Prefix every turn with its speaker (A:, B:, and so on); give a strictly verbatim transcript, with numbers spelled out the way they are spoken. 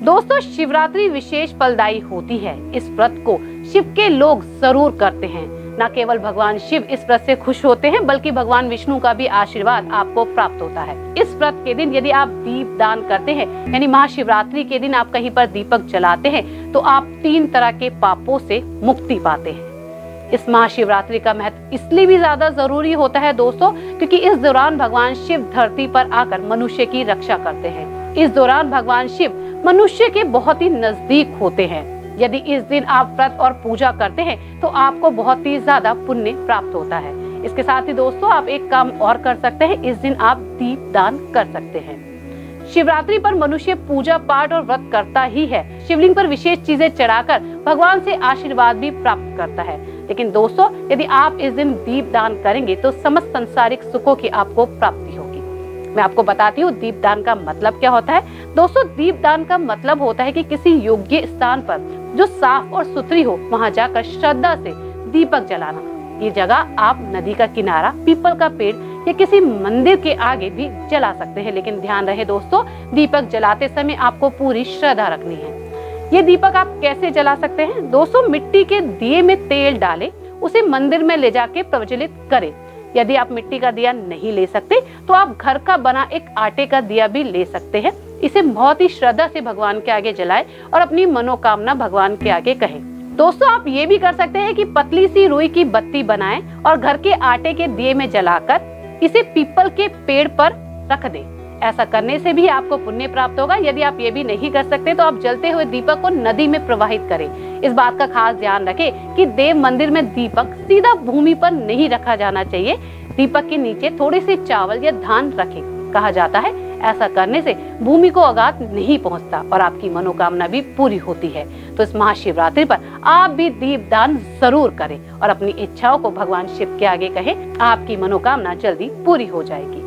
A: दोस्तों, शिवरात्रि विशेष फलदायी होती है। इस व्रत को शिव के लोग जरूर करते हैं। न केवल भगवान शिव इस व्रत से खुश होते हैं, बल्कि भगवान विष्णु का भी आशीर्वाद आपको प्राप्त होता है। इस व्रत के दिन यदि आप दीप दान करते हैं, यानी महाशिवरात्रि के दिन आप कहीं पर दीपक जलाते हैं, तो आप तीन तरह के पापों से मुक्ति पाते हैं। इस महाशिवरात्रि का महत्व इसलिए भी ज्यादा जरूरी होता है दोस्तों, क्योंकि इस दौरान भगवान शिव धरती पर आकर मनुष्य की रक्षा करते हैं। इस दौरान भगवान शिव मनुष्य के बहुत ही नजदीक होते हैं। यदि इस दिन आप व्रत और पूजा करते हैं तो आपको बहुत ही ज्यादा पुण्य प्राप्त होता है। इसके साथ ही दोस्तों, आप एक काम और कर सकते हैं, इस दिन आप दीप दान कर सकते हैं। शिवरात्रि पर मनुष्य पूजा पाठ और व्रत करता ही है। शिवलिंग पर विशेष चीजें चढ़ाकर भगवान से आशीर्वाद भी प्राप्त करता है। लेकिन दोस्तों, यदि आप इस दिन दीप दान करेंगे तो समस्त संसारिक सुखों की आपको प्राप्ति होगी। मैं आपको बताती हूँ दीप दान का मतलब क्या होता है। दोस्तों, दीप दान का मतलब होता है कि किसी योग्य स्थान पर जो साफ और सुथरी हो, वहाँ जाकर श्रद्धा से दीपक जलाना। ये जगह आप नदी का किनारा, पीपल का पेड़ या किसी मंदिर के आगे भी जला सकते हैं। लेकिन ध्यान रहे दोस्तों, दीपक जलाते समय आपको पूरी श्रद्धा रखनी है। ये दीपक आप कैसे जला सकते हैं? दोस्तों, मिट्टी के दिए में तेल डालें, उसे मंदिर में ले जाके प्रज्वलित करें। यदि आप मिट्टी का दिया नहीं ले सकते तो आप घर का बना एक आटे का दिया भी ले सकते हैं। इसे बहुत ही श्रद्धा से भगवान के आगे जलाएं और अपनी मनोकामना भगवान के आगे कहें। दोस्तों, आप ये भी कर सकते हैं कि पतली सी रुई की बत्ती बनाएं और घर के आटे के दिए में जलाकर इसे पीपल के पेड़ पर रख दें। ऐसा करने से भी आपको पुण्य प्राप्त होगा। यदि आप ये भी नहीं कर सकते तो आप जलते हुए दीपक को नदी में प्रवाहित करें। इस बात का खास ध्यान रखें कि देव मंदिर में दीपक सीधा भूमि पर नहीं रखा जाना चाहिए। दीपक के नीचे थोड़े से चावल या धान रखें। कहा जाता है ऐसा करने से भूमि को आघात नहीं पहुंचता और आपकी मनोकामना भी पूरी होती है। तो इस महाशिवरात्रि पर आप भी दीप दान जरूर करें और अपनी इच्छाओं को भगवान शिव के आगे कहें। आपकी मनोकामना जल्दी पूरी हो जाएगी।